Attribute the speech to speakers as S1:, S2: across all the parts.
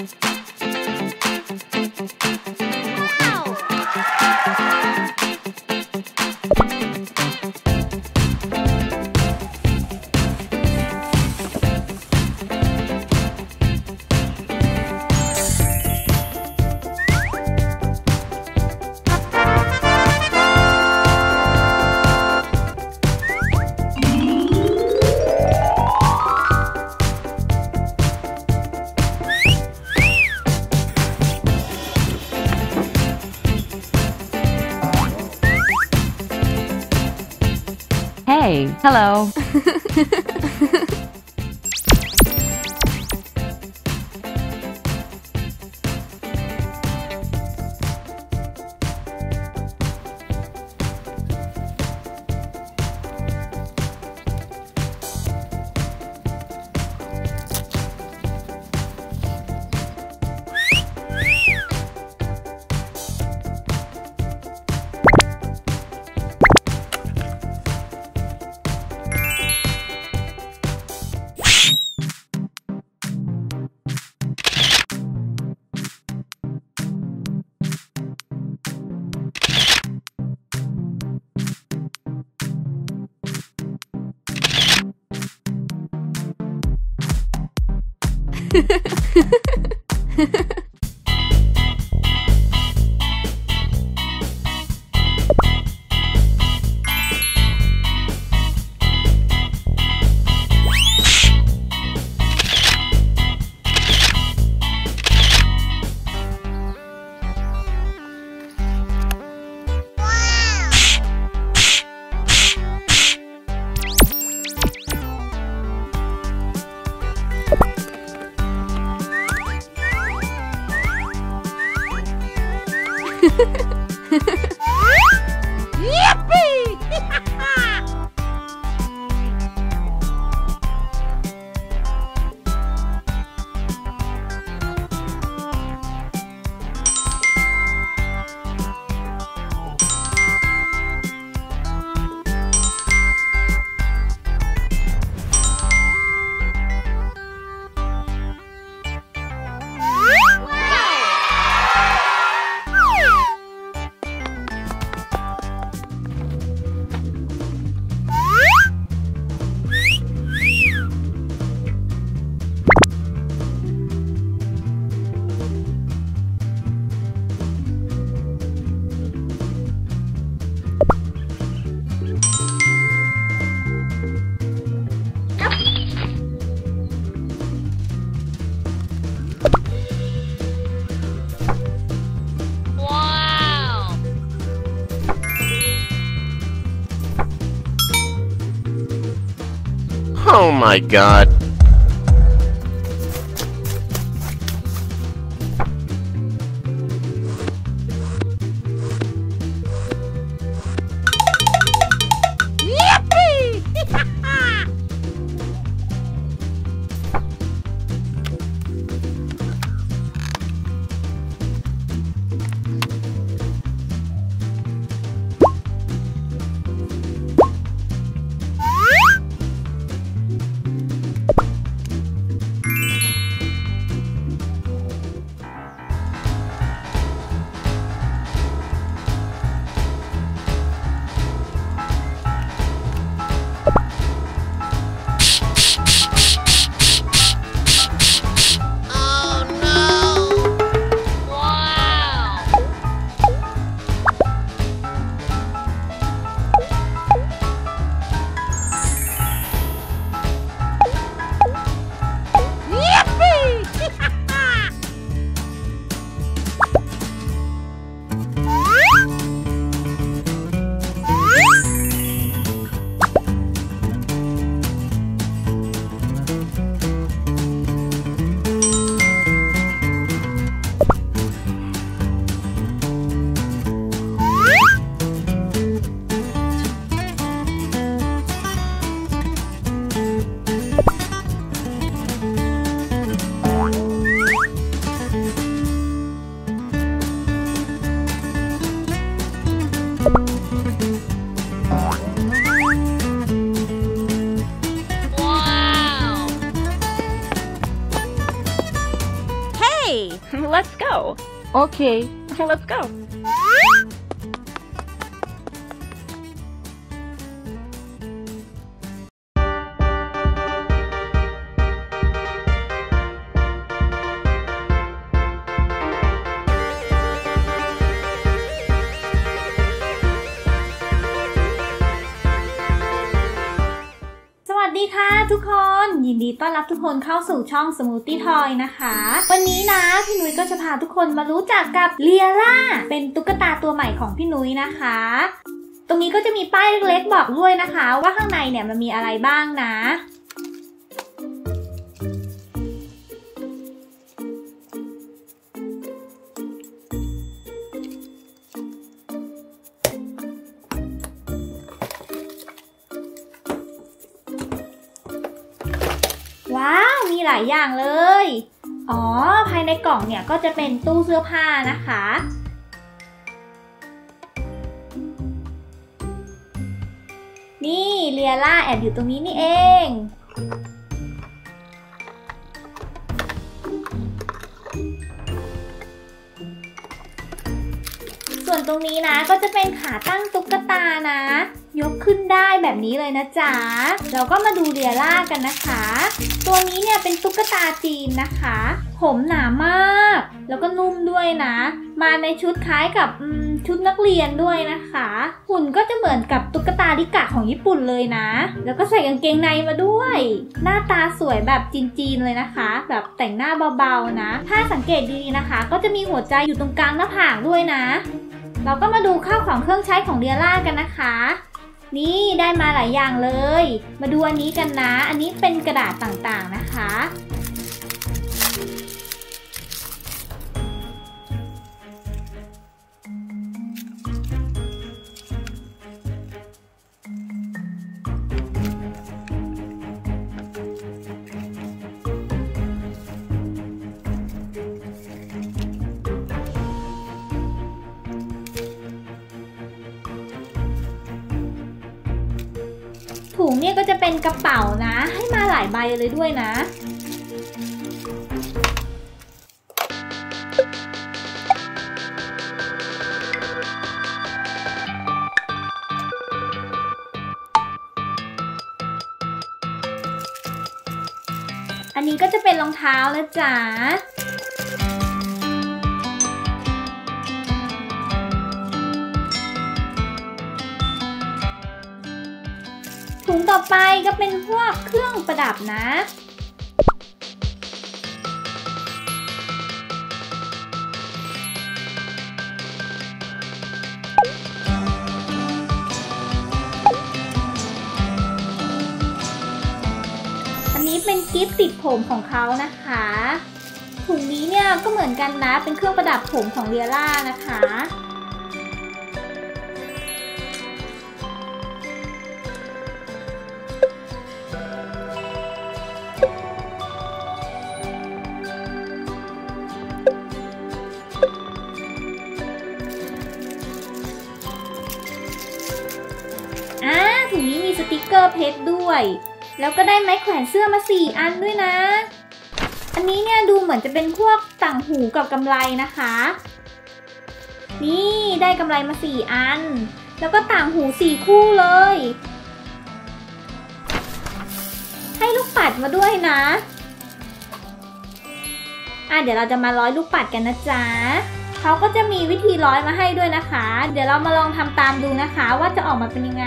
S1: Hey, hello.
S2: Oh my god.
S1: Hey, let's go.
S3: Okay.
S1: Let's go.
S4: สวัสดีค่ะทุกคนยินดีต้อนรับทุกคนเข้าสู่ช่อง Smoothie Toy นะคะวันนี้นะพี่นุ้ยก็จะพาทุกคนมารู้จักกับเลียร่าเป็นตุ๊กตาตัวใหม่ของพี่นุ้ยนะคะตรงนี้ก็จะมีป้ายเล็กๆบอกด้วยนะคะว่าข้างในเนี่ยมันมีอะไรบ้างนะว้าวมีหลายอย่างเลยอ๋อภายในกล่องเนี่ยก็จะเป็นตู้เสื้อผ้านะคะนี่เลียร่าแอบอยู่ตรงนี้นี่เองส่วนตรงนี้นะก็จะเป็นขาตั้งตุ๊กตานะยกขึ้นได้แบบนี้เลยนะจ๊ะเราก็มาดูเลียร่ากันนะคะตัวนี้เนี่ยเป็นตุ๊กตาจีนนะคะผมหนามากแล้วก็นุ่มด้วยนะมาในชุดคล้ายกับชุดนักเรียนด้วยนะคะหุ่นก็จะเหมือนกับตุ๊กตาริกะของญี่ปุ่นเลยนะแล้วก็ใส่กางเกงในมาด้วยหน้าตาสวยแบบจีนๆเลยนะคะแบบแต่งหน้าเบาๆนะถ้าสังเกตดีๆนะคะก็จะมีหัวใจอยู่ตรงกลางหน้าผากด้วยนะเราก็มาดูข้าวของเครื่องใช้ของเลียร่ากันนะคะนี่ได้มาหลายอย่างเลยมาดูอันนี้กันนะอันนี้เป็นกระดาษต่างๆนะคะถุงเนี่ยก็จะเป็นกระเป๋านะให้มาหลายใบเลยด้วยนะอันนี้ก็จะเป็นรองเท้านะจ๊ะถุงต่อไปก็เป็นพวกเครื่องประดับนะอันนี้เป็นกิ๊บติดผมของเขานะคะถุงนี้เนี่ยก็เหมือนกันนะเป็นเครื่องประดับผมของเลียร่านะคะถุงนี้มีสติกเกอร์เพชรด้วยแล้วก็ได้ไม้แขวนเสื้อมา4 อันด้วยนะอันนี้เนี่ยดูเหมือนจะเป็นพวกต่างหูกับกำไลนะคะนี่ได้กำไลมา4 อันแล้วก็ต่างหู4 คู่เลยให้ลูกปัดมาด้วยนะเดี๋ยวเราจะมาร้อยลูกปัดกันนะจ๊ะเขาก็จะมีวิธีร้อยมาให้ด้วยนะคะเดี๋ยวเรามาลองทำตามดูนะคะว่าจะออกมาเป็นยังไง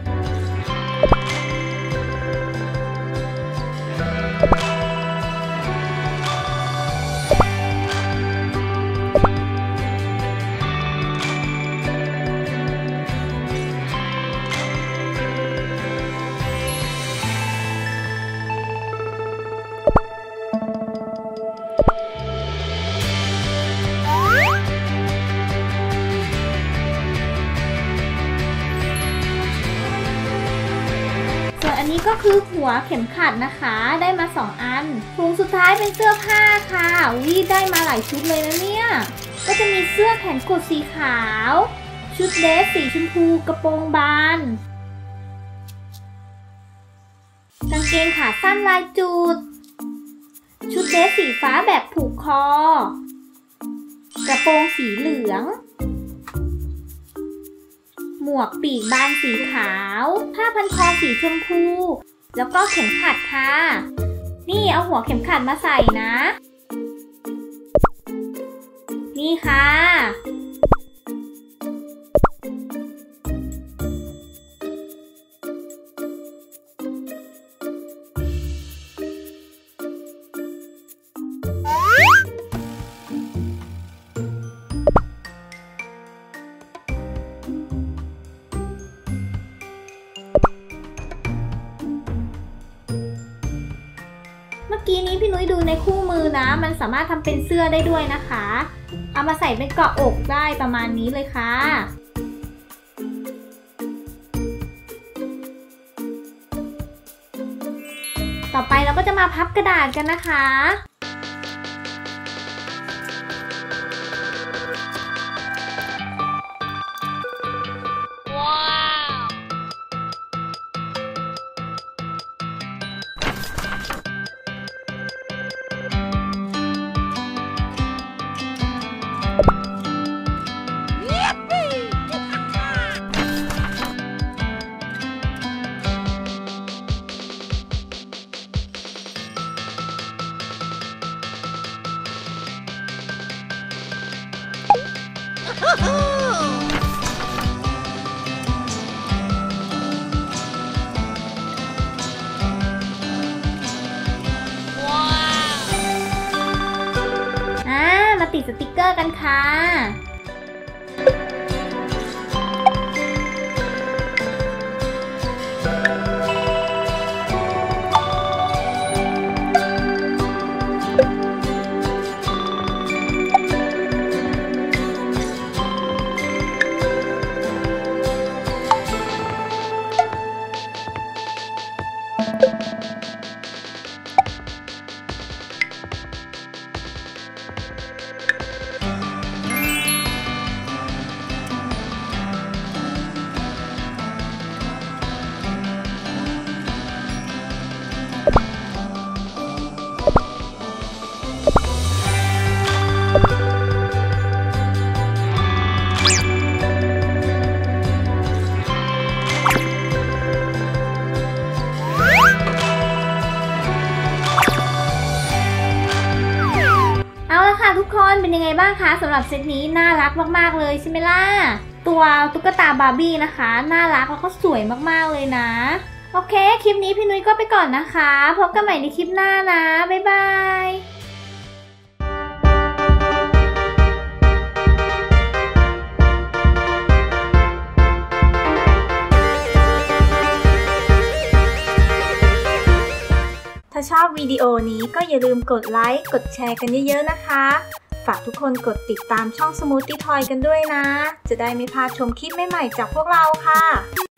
S4: อันนี้ก็คือหัวเข็มขัดนะคะได้มา2 อันถุงสุดท้ายเป็นเสื้อผ้าค่ะได้มาหลายชุดเลยนะเนี่ยก็จะมีเสื้อแขนกุดสีขาวชุดเดรสสีชมพูกระโปรงบานกางเกงขาสั้นลายจุดชุดเดรสสีฟ้าแบบผูกคอกระโปรงสีเหลืองหมวกปีกบานสีขาวผ้าพันคอสีชมพูแล้วก็เข็มขัดค่ะนี่เอาหัวเข็มขัดมาใส่นะนี่ค่ะเมื่อกี้นี้พี่นุ้ยดูในคู่มือนะมันสามารถทำเป็นเสื้อได้ด้วยนะคะเอามาใส่เป็นเกาะอกได้ประมาณนี้เลยค่ะต่อไปเราก็จะมาพับกระดาษกันนะคะมาติดสติกเกอร์กันค่ะทุกคนเป็นยังไงบ้างคะสำหรับเซตนี้น่ารักมากๆเลยใช่ไหมล่ะตัวตุ๊กตาบาร์บี้นะคะน่ารักแล้วก็สวยมากๆเลยนะโอเคคลิปนี้พี่นุ้ยก็ไปก่อนนะคะพบกันใหม่ในคลิปหน้านะบ๊ายบายถ้าชอบวิดีโอนี้ก็อย่าลืมกดไลค์กดแชร์กันเยอะๆนะคะฝากทุกคนกดติดตามช่อง Smoothie Toy กันด้วยนะจะได้ไม่พลาดชมคลิปใหม่ๆจากพวกเราค่ะ